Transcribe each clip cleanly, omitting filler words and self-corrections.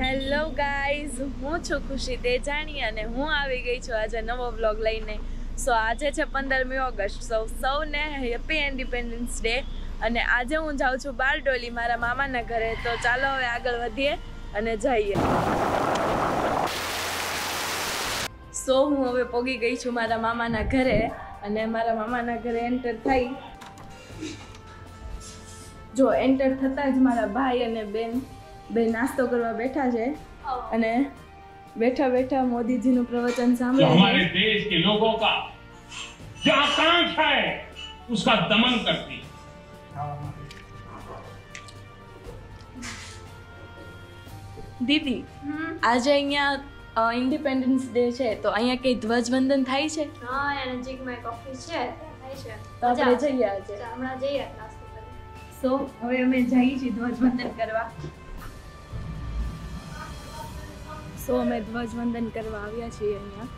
Hello guys, હું છું ખુશી તેજાણી અને હું આવી ગઈ છું આજે નવો વ્લોગ લઈને. સો આજે છે 15મી ઓગસ્ટ. સૌને હેપી ઇન્ડિપેન્ડન્સ ડે. અને આજે હું જાઉં છું બારડોલી મારા મામાના ઘરે. તો ચાલો હવે આગળ વધીએ અને જઈએ. સો હું હવે પોગી ગઈ છું મારા મામાના ઘરે અને મારા મામાના ઘરે એન્ટર થઈ. જો એન્ટર થતાં જ મારા ભાઈ અને બે નાસ્તો કરવા બેઠા છે અને બેઠા બેઠા મોદીજીનું પ્રવચન સાંભળે છે. हमारे देश के लोगों का जो आकांक्षा है उसका दमन करती है. દીદી, આજે અહીંયા ઇન્ડિપેન્ડન્સ ડે છે તો અહીંયા કઈ ધ્વજવંદન થાય છે? હા, અહીંયા નજીકમાં એક ઓફિસ છે, થાય છે. તો આપણે જઈએ આજે. હમણાં જઈએ નાસ્તો કરી. સો હવે અમે જઈએ છીએ ધ્વજવંદન કરવા. સો અમે ધ્વજવંદન કરવા આવ્યા છીએ અહીંયા.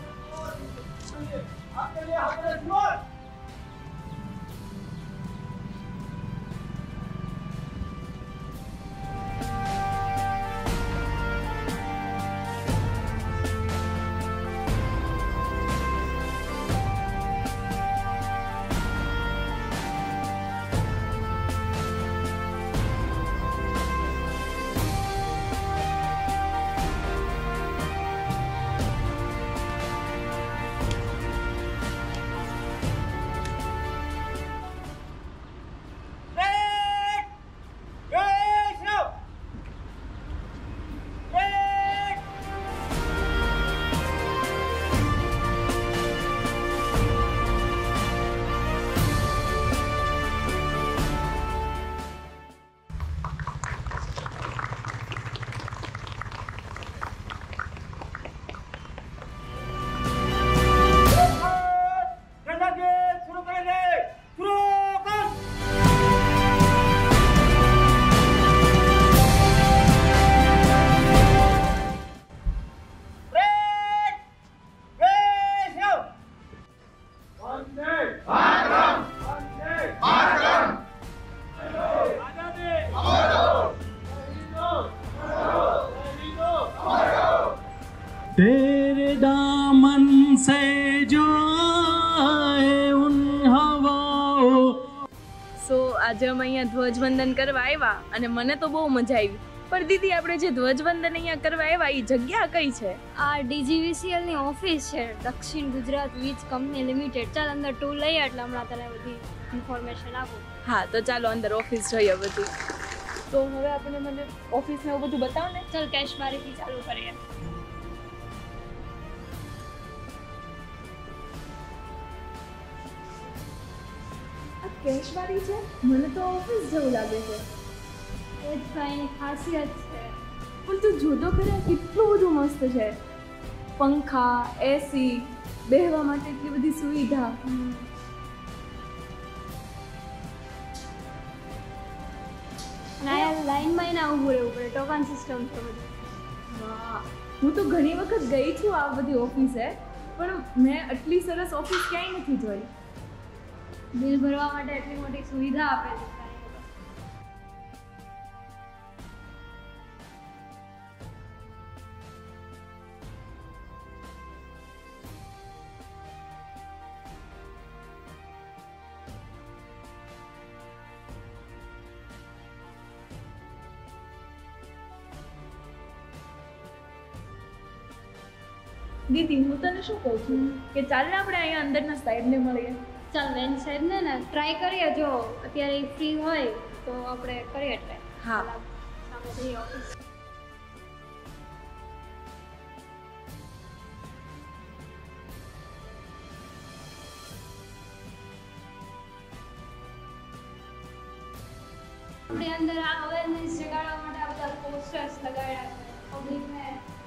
तेरे दामन से जो आए उन हवाओं. સો આજે અમે અહીંયા ધ્વજવંદન કરવા આવ્યા અને મને તો બહુ મજા આવી. પણ દીદી, આપણે જે ધ્વજવંદન અહીંયા કરવા આવ્યા એ જગ્યા કઈ છે? આ Dgvcl ની ઓફિસ છે, દક્ષિણ ગુજરાત વીજ કંપની લિમિટેડ. ચાલ અંદર ટૂર લઈએ એટલે હમણાં તને બધી ઇન્ફોર્મેશન આપું. હા, તો ચાલો અંદર ઓફિસ જોઈએ બધી. તો હવે આપણે મને ઓફિસ ને એવું બધું બતાવો ને. ચાલ કેશ બારીથી ચાલુ કરીએ. કેશવાળી છે? મને તો ઓફિસ જેવું લાગે છે. એ જ તો એની ખાસિયત છે. પણ તું જોતો ખરા કેટલું બધું મસ્ત છે. પંખા, એસી, બેહવા માટે એટલી બધી સુવિધા. અને આ લાઈનમાં એને ઊભું રહેવું પડે, ટોકન સિસ્ટમ છે બધી. વાહ, હું તો ઘણી વખત ગઈ છું આ બધી ઓફિસે, પણ મેં આટલી સરસ ઓફિસ ક્યાંય નથી જોઈ. બિલ ભરવા માટે એટલી મોટી સુવિધા આપેલી છે. દીદી, હું તને શું કહું છું કે ચાલ ને આપણે અહીંયા અંદરના સાહેબને મળીએ. ચાલ મેન સાહેબ ને ટ્રાય કરીએ, જો અત્યારે ફ્રી હોય તો આપણે કરીએ ટ્રાય. હા. સામે જઈએ ઓફિસ. આપણે અંદર આ અવેરનેસ જગાડવા માટે આ બધા પોસ્ટર્સ લગાડ્યા છે પબ્લિકને.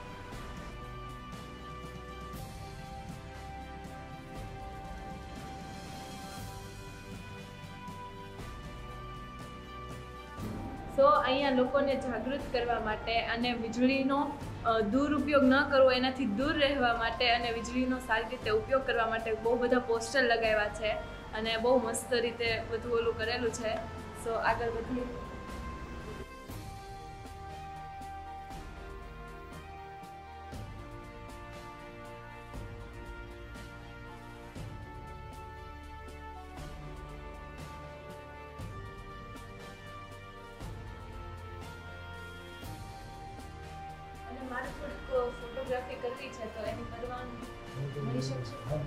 સો અહીંયા લોકોને જાગૃત કરવા માટે અને વીજળીનો દુરુપયોગ ન કરવો, એનાથી દૂર રહેવા માટે અને વીજળીનો સારી રીતે ઉપયોગ કરવા માટે બહુ બધા પોસ્ટર લગાવ્યા છે અને બહુ મસ્ત રીતે બધું ઓલું કરેલું છે. સો આગળ વધીએ. ફોટોગ્રાફી કરવી છે તો એની પરવાનગી મળી શકશે?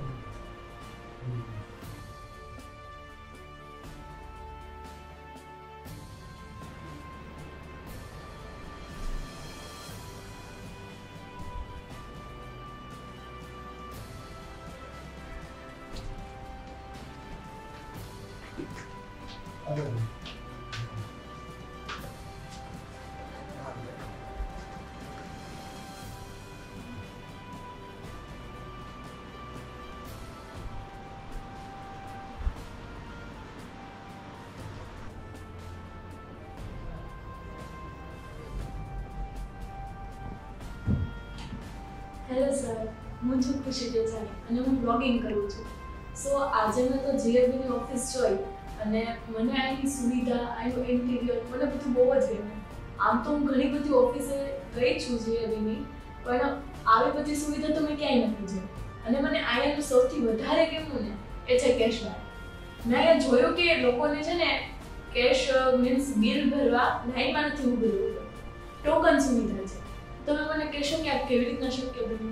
હેલો સર, હું છું ખુશી તેજાની અને હું બ્લોગિંગ કરું છું. સો આજે મેં તો જીએબીની ઓફિસ જોઈ અને મને અહીંની સુવિધા, અહીંનું ઇન્ટિરિયર મને બધું બહુ જ ગમ્યું. આમ તો હું ઘણી બધી ઓફિસે ગઈ છું જીએબીની, પણ આવી બધી સુવિધા તો મેં ક્યાંય નથી જોઈ. અને મને અહીંયાનું સૌથી વધારે ગમ્યું ને એ છે કેશબેક. મેં અહીંયા જોયું કે લોકોને છે ને કેશ મીન્સ બિલ ભરવા લાઈનમાં નથી ઊભું રહેવું પડતું. ટોકન સુવિધા છે. તમે મને કહેશો કે આ કેવી રીતના શક્ય બન્યું?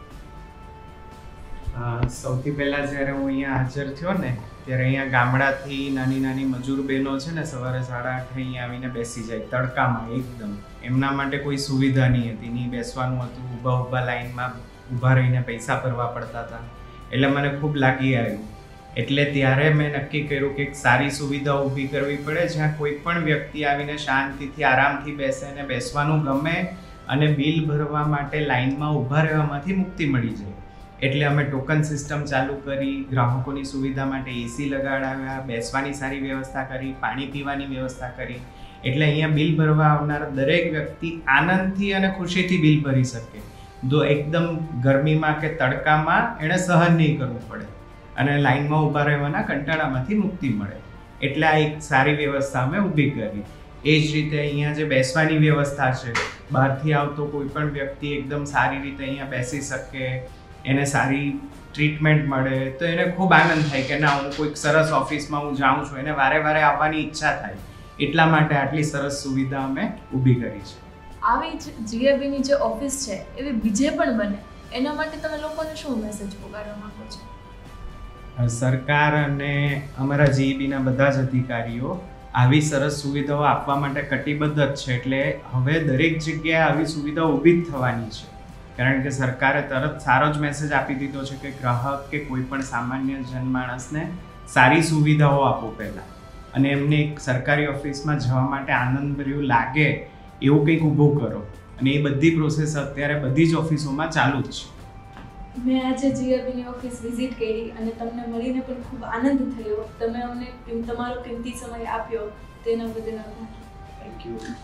સૌથી પહેલાં જ્યારે હું અહીંયા હાજર થયો ને ત્યારે અહીંયા ગામડાથી નાની નાની મજૂર બહેનો છે ને સવારે 8:30 અહીંયા આવીને બેસી જાય તડકામાં એકદમ. એમના માટે કોઈ સુવિધા નહીં હતી, નહીં બેસવાનું હતું, ઊભા લાઈનમાં ઊભા રહીને પૈસા ભરવા પડતા હતા. એટલે મને ખૂબ લાગી આવ્યું. એટલે ત્યારે મેં નક્કી કર્યું કે એક સારી સુવિધા ઊભી કરવી પડે જ્યાં કોઈ પણ વ્યક્તિ આવીને શાંતિથી આરામથી બેસે અને બેસવાનું ગમે અને બિલ ભરવા માટે લાઈનમાં ઊભા રહેવામાંથી મુક્તિ મળી જાય. એટલે અમે ટોકન સિસ્ટમ ચાલુ કરી, ગ્રાહકોની સુવિધા માટે એસી લગાડાવ્યા, બેસવાની સારી વ્યવસ્થા કરી, પાણી પીવાની વ્યવસ્થા કરી. એટલે અહીંયા બિલ ભરવા આવનાર દરેક વ્યક્તિ આનંદથી અને ખુશીથી બિલ ભરી શકે. જો એકદમ ગરમીમાં કે તડકામાં એણે સહન નહીં કરવું પડે અને લાઈનમાં ઊભા રહેવાના કંટાળામાંથી મુક્તિ મળે. એટલે આ એક સારી વ્યવસ્થા અમે ઊભી કરી. એ જ રીતે અહીંયા જે બેસવાની વ્યવસ્થા છે, બહારથી આવતો કોઈ પણ વ્યક્તિ એકદમ સારી રીતે અહીંયા બેસી શકે, એને સારી ટ્રીટમેન્ટ મળે તો એને ખૂબ આનંદ થાય કે ના, હું કોઈક સરસ ઓફિસમાં હું જાઉં છું, એને વારે વારે આવવાની ઈચ્છા થાય. એટલા માટે આટલી સરસ સુવિધા અમે ઊભી કરી છે. આવી જ જીએબીની જે ઓફિસ છે એવી બીજે પણ બને, એના માટે તમે લોકોને શું મેસેજ પોકારવા માંગો છો? સરકાર અને અમારા જીઈબીના બધા જ અધિકારીઓ આવી સરસ સુવિધાઓ આપવા માટે કટિબદ્ધ જ છે. એટલે હવે દરેક જગ્યાએ આવી સુવિધાઓ ઊભી જ થવાની છે. કારણ કે સરકારે તરત સારો જ મેસેજ આપી દીધો છે કે ગ્રાહક કે કોઈ પણ સામાન્ય જનમાણસને સારી સુવિધાઓ આપો પહેલાં, અને એમને એક સરકારી ઓફિસમાં જવા માટે આનંદભર્યું લાગે એવું કંઈક ઊભું કરો. અને એ બધી પ્રોસેસ અત્યારે બધી જ ઓફિસોમાં ચાલુ જ છે. મેં આજે જીએબીની ઓફિસ વિઝિટ કરી અને તમને મળીને પણ ખૂબ આનંદ થયો. તમે અમને તમારો કિંમતી સમય આપ્યો તેના બદલ આભાર. Thank you.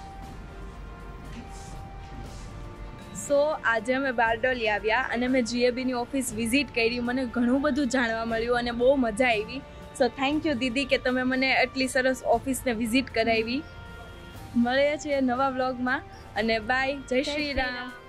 સો આજે અમે બારડોલી આવ્યા અને મેં જીએબીની ઓફિસ વિઝિટ કરી. મને ઘણું બધું જાણવા મળ્યું અને બહુ મજા આવી. સો થેન્ક યુ દીદી કે તમે મને આટલી સરસ ઓફિસને વિઝિટ કરાવી. મળીએ છીએ નવા વ્લોગમાં અને બાય. જય શ્રી રામ.